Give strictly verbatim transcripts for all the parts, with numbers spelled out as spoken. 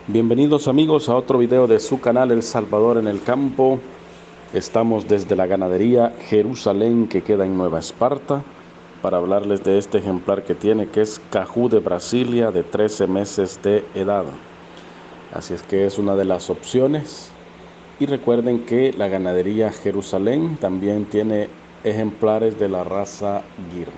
Bienvenidos amigos a otro video de su canal El Salvador en el Campo. Estamos desde la ganadería Jerusalén, que queda en Nueva Esparta, para hablarles de este ejemplar que tiene, que es Cajú de Brasilia, de trece meses de edad. Así es que es una de las opciones. Y recuerden que la ganadería Jerusalén también tiene ejemplares de la raza Gyr.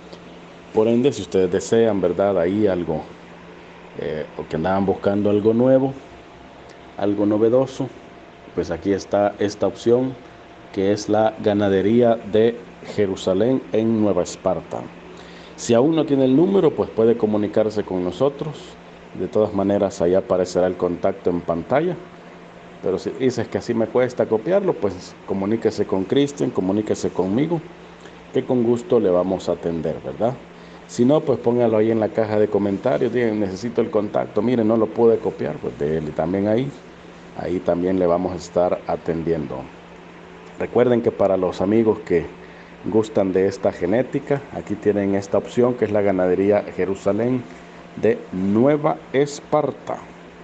Por ende, si ustedes desean, ¿verdad?, ahí algo, eh, o que andaban buscando algo nuevo, algo novedoso, pues aquí está esta opción, que es la ganadería de Jerusalén en Nueva Esparta. Si aún no tiene el número, pues puede comunicarse con nosotros. De todas maneras, ahí aparecerá el contacto en pantalla. Pero si dices que así me cuesta copiarlo, pues comuníquese con Cristian, comuníquese conmigo, que con gusto le vamos a atender, ¿verdad? Si no, pues póngalo ahí en la caja de comentarios, digan, necesito el contacto, miren, no lo pude copiar, pues déle también ahí, ahí también le vamos a estar atendiendo. Recuerden que para los amigos que gustan de esta genética, aquí tienen esta opción, que es la ganadería Jerusalén de Nueva Esparta.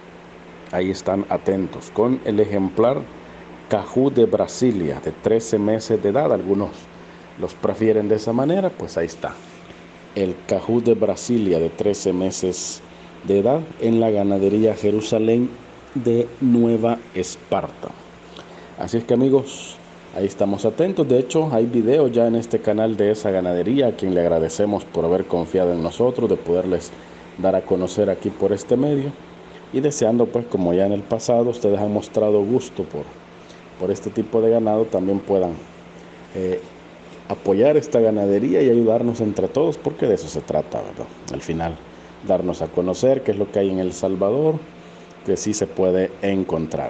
Ahí están atentos con el ejemplar Cajú de Brasilia, de trece meses de edad. Algunos los prefieren de esa manera, pues ahí está el Cajú de Brasilia, de trece meses de edad, en la ganadería Jerusalén de Nueva Esparta. Así es que amigos, ahí estamos atentos. De hecho, hay videos ya en este canal de esa ganadería, a quien le agradecemos por haber confiado en nosotros, de poderles dar a conocer aquí por este medio. Y deseando, pues, como ya en el pasado ustedes han mostrado gusto por, por este tipo de ganado, también puedan eh, apoyar esta ganadería y ayudarnos entre todos, porque de eso se trata, ¿verdad? Al final, darnos a conocer qué es lo que hay en El Salvador, que sí se puede encontrar.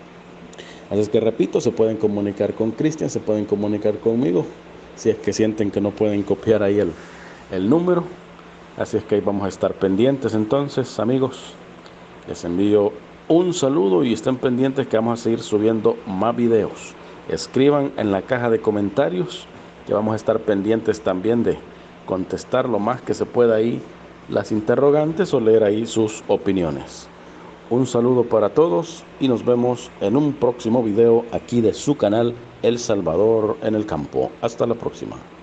Así es que repito, se pueden comunicar con Cristian, se pueden comunicar conmigo, si es que sienten que no pueden copiar ahí el, el número. Así es que ahí vamos a estar pendientes. Entonces, amigos, les envío un saludo y estén pendientes que vamos a seguir subiendo más videos. Escriban en la caja de comentarios, que vamos a estar pendientes también de contestar lo más que se pueda ahí las interrogantes o leer ahí sus opiniones. Un saludo para todos y nos vemos en un próximo video aquí de su canal El Salvador en el Campo. Hasta la próxima.